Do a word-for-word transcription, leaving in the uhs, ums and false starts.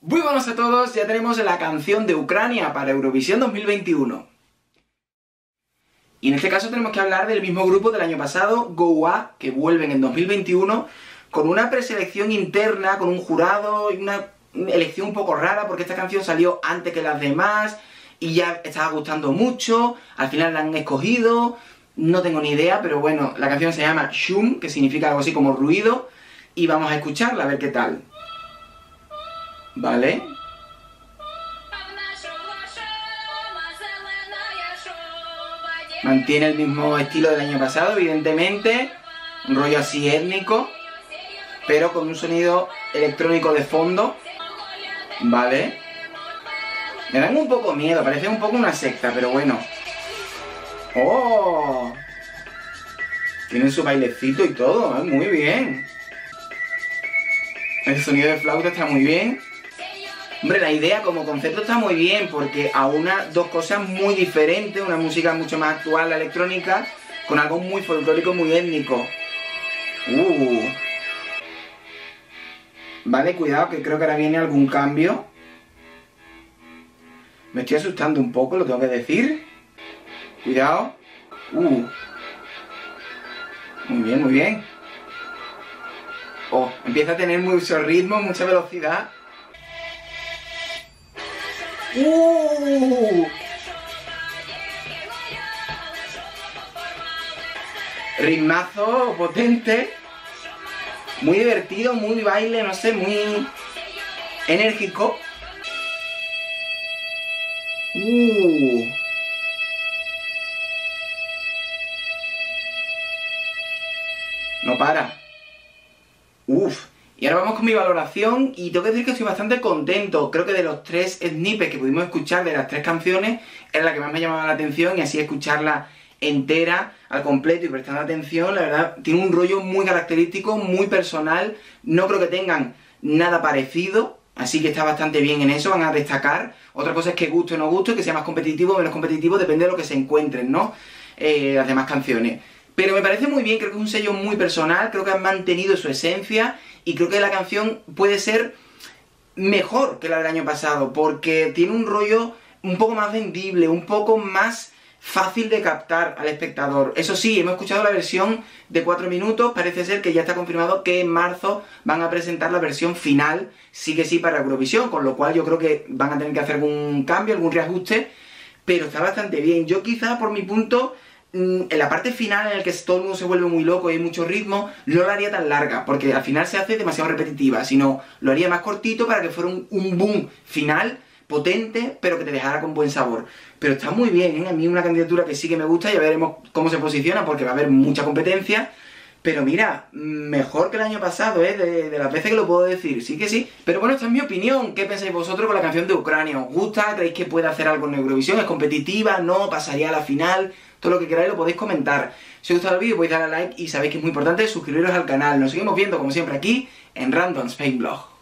Muy buenos a todos, ya tenemos la canción de Ucrania para Eurovisión dos mil veintiuno. Y en este caso tenemos que hablar del mismo grupo del año pasado, Go!A, que vuelven en dos mil veintiuno con una preselección interna, con un jurado y una elección un poco rara, porque esta canción salió antes que las demás y ya estaba gustando mucho, al final la han escogido, no tengo ni idea, pero bueno, la canción se llama Shum, que significa algo así como ruido, y vamos a escucharla a ver qué tal. ¿Vale? Mantiene el mismo estilo del año pasado, evidentemente. Un rollo así étnico, pero con un sonido electrónico de fondo. ¿Vale? Me dan un poco miedo, parece un poco una secta, pero bueno. ¡Oh! Tienen su bailecito y todo, ¿eh? Muy bien. El sonido de flauta está muy bien. Hombre, la idea como concepto está muy bien porque aúna dos cosas muy diferentes, una música mucho más actual, la electrónica, con algo muy folclórico, muy étnico. Uh. Vale, cuidado que creo que ahora viene algún cambio. Me estoy asustando un poco, lo tengo que decir. Cuidado. Uh. Muy bien, muy bien. Oh, empieza a tener mucho ritmo, mucha velocidad. ¡Uh! Ritmazo potente. Muy divertido, muy baile, no sé, muy enérgico. ¡Uh! No para. Uf. Y ahora vamos con mi valoración y tengo que decir que estoy bastante contento. Creo que de los tres snippets que pudimos escuchar de las tres canciones era la que más me llamaba la atención, y así escucharla entera, al completo y prestando atención, la verdad, tiene un rollo muy característico, muy personal. No creo que tengan nada parecido, así que está bastante bien en eso, van a destacar. Otra cosa es que guste o no guste, que sea más competitivo o menos competitivo, depende de lo que se encuentren, ¿no? Eh, las demás canciones. Pero me parece muy bien, creo que es un sello muy personal, creo que han mantenido su esencia y creo que la canción puede ser mejor que la del año pasado, porque tiene un rollo un poco más vendible, un poco más fácil de captar al espectador. Eso sí, hemos escuchado la versión de cuatro minutos, parece ser que ya está confirmado que en marzo van a presentar la versión final, sí que sí, para Eurovisión, con lo cual yo creo que van a tener que hacer algún cambio, algún reajuste, pero está bastante bien. Yo quizá por mi punto, en la parte final en la que todo el mundo se vuelve muy loco y hay mucho ritmo, no la haría tan larga, porque al final se hace demasiado repetitiva, sino lo haría más cortito para que fuera un, un boom final potente, pero que te dejara con buen sabor. Pero está muy bien, ¿eh? A mí una candidatura que sí que me gusta, ya veremos cómo se posiciona, porque va a haber mucha competencia. Pero mira, mejor que el año pasado, ¿eh? De, de las veces que lo puedo decir, sí que sí. Pero bueno, esta es mi opinión. ¿Qué pensáis vosotros con la canción de Ucrania? ¿Os gusta? ¿Creéis que puede hacer algo en Eurovisión? ¿Es competitiva? ¿No? ¿Pasaría a la final? Todo lo que queráis lo podéis comentar. Si os ha gustado el vídeo podéis darle a like y sabéis que es muy importante suscribiros al canal. Nos seguimos viendo como siempre aquí en Random Spain Blog.